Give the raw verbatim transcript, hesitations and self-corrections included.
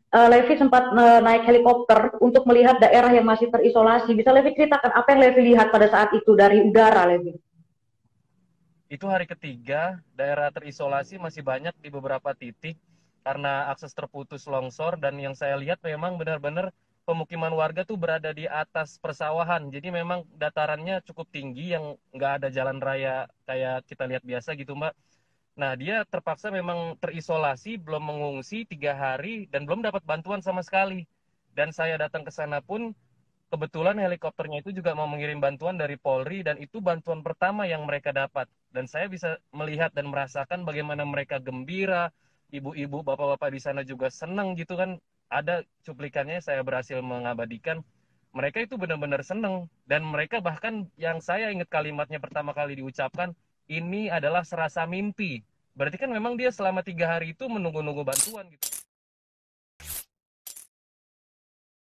uh, Levi sempat uh, naik helikopter untuk melihat daerah yang masih terisolasi. Bisa Levi ceritakan apa yang Levi lihat pada saat itu dari udara, Levi? Itu hari ketiga, daerah terisolasi masih banyak di beberapa titik karena akses terputus longsor dan yang saya lihat memang benar-benar pemukiman warga tuh berada di atas persawahan. Jadi memang datarannya cukup tinggi yang nggak ada jalan raya kayak kita lihat biasa gitu, Mbak. Nah, dia terpaksa memang terisolasi, belum mengungsi tiga hari dan belum dapat bantuan sama sekali. Dan saya datang ke sana pun kebetulan helikopternya itu juga mau mengirim bantuan dari Polri dan itu bantuan pertama yang mereka dapat. Dan saya bisa melihat dan merasakan bagaimana mereka gembira, ibu-ibu, bapak-bapak di sana juga senang gitu kan. Ada cuplikannya saya berhasil mengabadikan. Mereka itu benar-benar senang dan mereka bahkan yang saya ingat kalimatnya pertama kali diucapkan, ini adalah serasa mimpi. Berarti kan memang dia selama tiga hari itu menunggu-nunggu bantuan gitu.